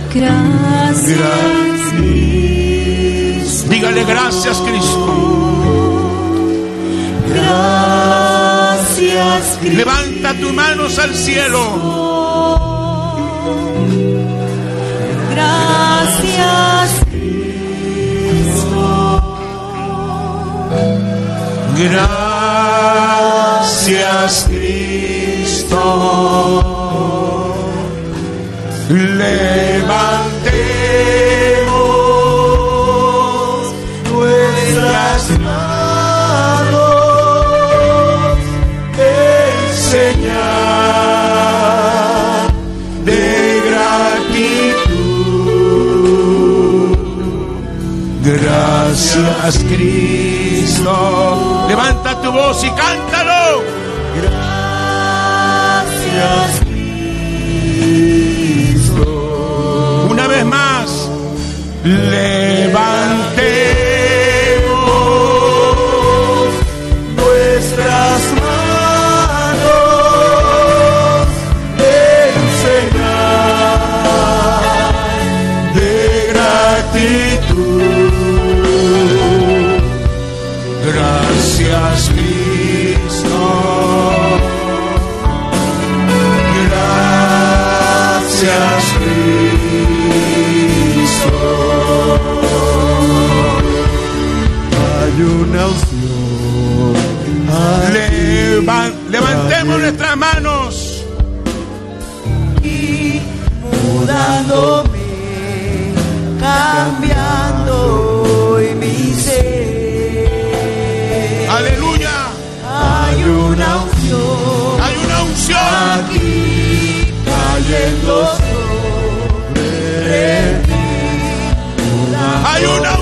Gracias, Cristo. Dígale gracias, Cristo. Gracias, Cristo. Levanta tus manos al cielo. Gracias, Cristo. Gracias, Cristo. Levantemos nuestras manos en señal de gratitud. Gracias, Cristo. Levanta tu voz y cántalo. Gracias, una vez más, levantemos nuestras manos en señal de gratitud. Gracias, Cristo. Gracias, Cristo. Hay una unción. Levantemos nuestras manos. y mudándome, cambiando hoy mi ser. Aleluya. Hay una unción. Hay una unción aquí cayendo sobre mí. Hay una